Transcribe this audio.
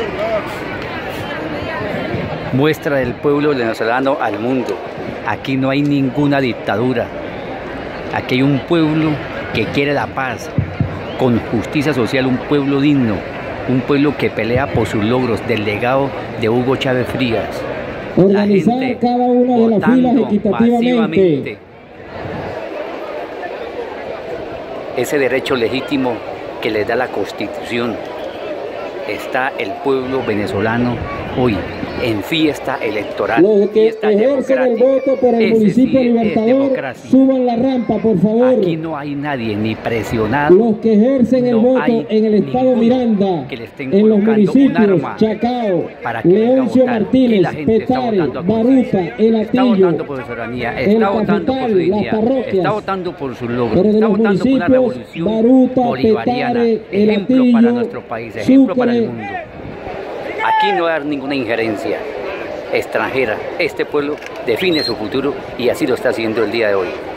Muestra del pueblo venezolano al mundo. Aquí no hay ninguna dictadura. Aquí hay un pueblo que quiere la paz, con justicia social, un pueblo digno, un pueblo que pelea por sus logros, del legado de Hugo Chávez Frías. Organizar cada una de las filas equitativamente. Ese derecho legítimo que les da la Constitución. Está el pueblo venezolano hoy en fiesta electoral. Los que ejercen el voto por el municipio Libertador, suban la rampa, por favor. Aquí no hay nadie ni presionado. Los que ejercen el voto en el estado Miranda, en los municipios Chacao, Leoncio Martínez, Petare, Baruta, El Atillo, está votando por su soberanía, está votando por su dignidad, está votando por sus logros, está votando por una revolución bolivariana, ejemplo para nuestro país, ejemplo para el mundo. Aquí no va a haber ninguna injerencia extranjera. Este pueblo define su futuro y así lo está haciendo el día de hoy.